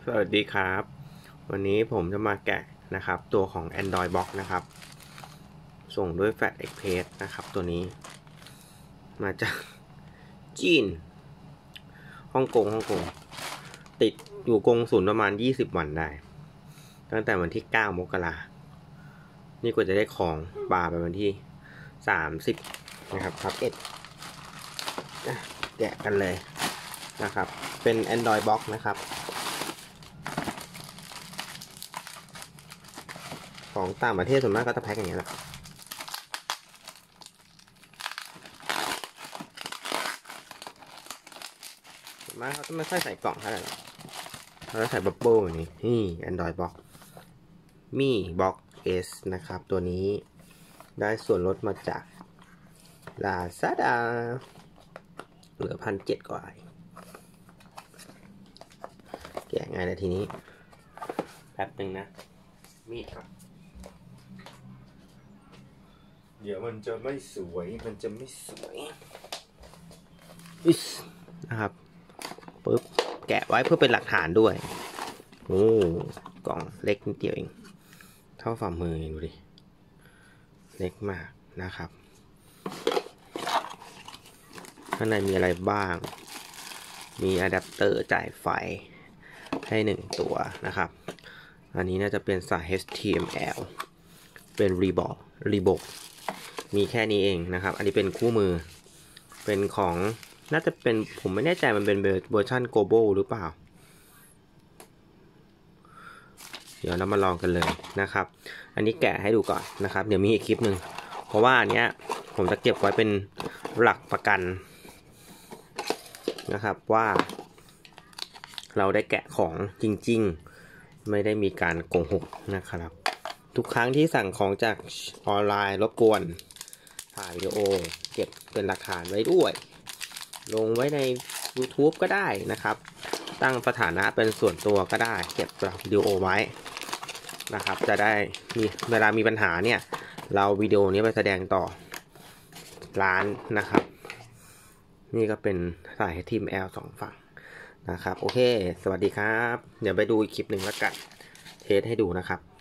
สวัสดีครับวันนี้ผมจะมาแกะนะครับตัวของ Android Box นะครับส่งด้วย Fat Express นะครับตัวนี้มาจากจีนฮ่องกงติดอยู่กงศูนย์ประมาณ20 วันได้ตั้งแต่วันที่9 มกรานี่กว่าจะได้ของปลาไปวันที่30นะครับครับแกะกันเลยนะครับเป็น Android Box นะครับของต่างประเทศส่วนมากก็จะแพ็คอย่างนี้แหละส่วนมากเขาจะไม่ค่อยใส่กล่องเท่าไหร่เขาจะใส่บับเบิ้ลอย่างนี้นี่ Android Box มี Box S นะครับตัวนี้ได้ส่วนลดมาจาก Lazada เหลือ1,700 กว่าแกะง่ายเลยทีนี้แป๊บหนึ่งนะมีดครับเดี๋ยวมันจะไม่สวยนะครับปึ๊บแกะไว้เพื่อเป็นหลักฐานด้วยโอ้กล่องเล็กนิดเดียวเองเท่าฝ่ามือดูดิเล็กมากนะครับข้างในมีอะไรบ้างมีอะแดปเตอร์จ่ายไฟให้1ตัวนะครับอันนี้น่าจะเป็นสาย HTML เป็นรีบอกมีแค่นี้เองนะครับอันนี้เป็นคู่มือเป็นของน่าจะเป็นผมไม่แน่ใจมันเป็นเวอร์ชัน global หรือเปล่าเดี๋ยวเรามาลองกันเลยนะครับอันนี้แกะให้ดูก่อนนะครับเดี๋ยวมีอีกคลิปหนึ่งเพราะว่าอันเนี้ยผมจะเก็บไว้เป็นหลักประกันนะครับว่าเราได้แกะของจริงๆไม่ได้มีการโกหกนะครับทุกครั้งที่สั่งของจากออนไลน์รบกวนถ่ายวิดีโอเก็บเป็นหลักฐานไว้ด้วยลงไว้ใน YouTube ก็ได้นะครับตั้งสถานะเป็นส่วนตัวก็ได้เก็บวิดีโอไว้นะครับจะได้มีเวลามีปัญหาเนี่ยเราวิดีโอนี้ไปแสดงต่อร้านนะครับนี่ก็เป็นสาย HTML 2 ฝั่งนะครับโอเคสวัสดีครับเดี๋ยวไปดูอีกคลิปหนึ่งแล้วกันเทสให้ดูนะครับ